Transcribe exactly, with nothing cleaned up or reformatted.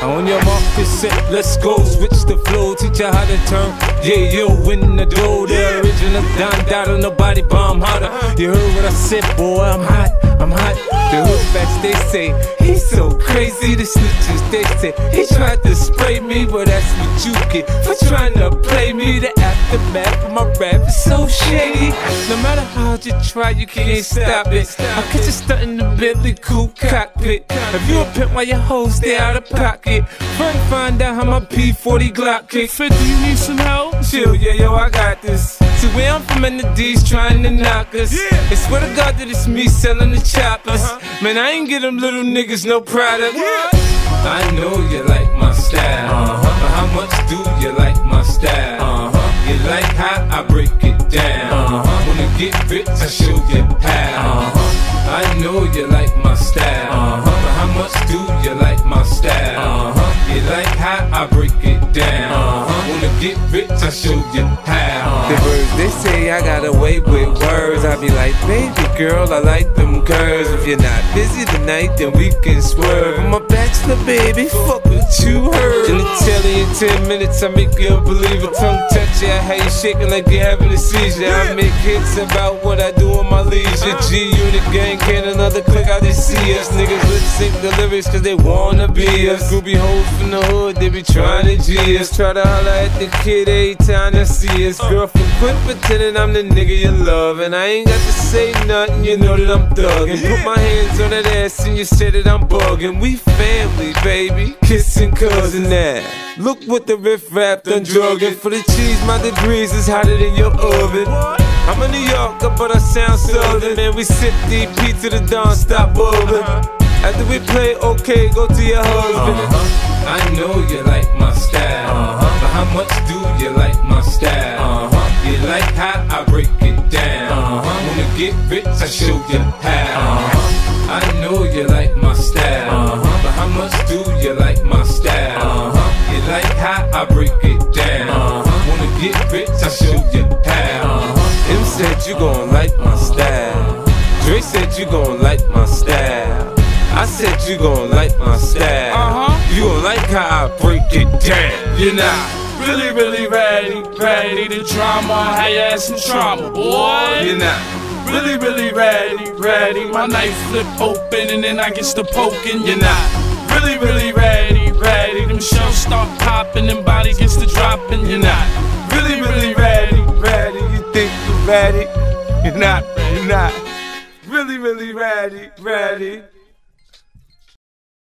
On your mark, get set, let's go. Switch the flow, teach you how to turn. Yeah, yo, win the dough. The original Don Dada, nobody bomb harder. You heard what I said, boy, I'm hot, I'm hot. The hood facts, they say, he's so crazy. The snitches, they say, he tried to spray me. But that's what you get for trying to play me. The aftermath of my rap is so shady. No matter how hard you try, you can't stop it. I'll catch you stuntin' the Bentley coupe cockpit. If you a pimp while your hoes stay out of pocket, run find out how my P forty Glock kick. fifty, you need some help? Chill, yeah, yo, I got this. See where I'm from in the D's trying to knock us. Yeah. I swear to God that it's me selling the choppers. Uh-huh. Man, I ain't get them little niggas no product. Yeah. I know you like my style, uh-huh. But how much do you like my style? Uh-huh. You like how I break it down, uh-huh. Wanna get rich, I show you how, uh-huh. I know you like my style, uh-huh. But how much do you like my style? Uh-huh. You like how I break it down, uh-huh. Wanna get rich, I show you how. The words they say I got away with words. I be like, baby girl, I like them curves. If you're not busy tonight, then we can swerve. I'm a bachelor, baby, fuck what you heard. In the telly in ten minutes, I make you a believer. Tongue touch ya, how you shaking like you're having a seizure. I make hits about what I do on my leisure. G-Unit gang, can't another click out they see us. Niggas lip sync the lyrics cause they wanna be us. Groupie hoes from the hood, they be trying to G us. Try to holler at the kid every time they see us. Girlfriend, quit pretending I'm the nigga you love. And I ain't got to say nothing, you know that I'm thuggin'. Put my hands on that ass and you say that I'm buggin'. We family, baby, kissing cousin that. Look what the riff rap done druggin'. For the cheese, my degrees is hotter than your oven. I'm a New Yorker, but I sound southern. Man, we sip D P to the dawn, stop bubbling. After we play, okay, go to your husband. Uh-huh. I know you like my style, uh-huh. But how much do you like my style? Uh-huh. You like how I break it down, uh-huh. Wanna get rich, I show you how, uh-huh. I know you like my style, uh-huh. But how much do you like my style? Uh-huh. You like how I break it down, uh-huh. Wanna get rich, I show you how, uh-huh. M said you gon' like my style. Dre said you gon' like my style. I said you gon' like my style, uh-huh. You gon' like how I break it down. You're not really, really ready, ready to drama, how you had some trauma, boy. You're not really, really ready, ready. My knife flip open and then I get to poking. You're not really, really ready, ready. Them shells start popping and body gets to dropping. You're not really, really ready, ready. You think you're ready? You're not, you're not really, really ready, ready.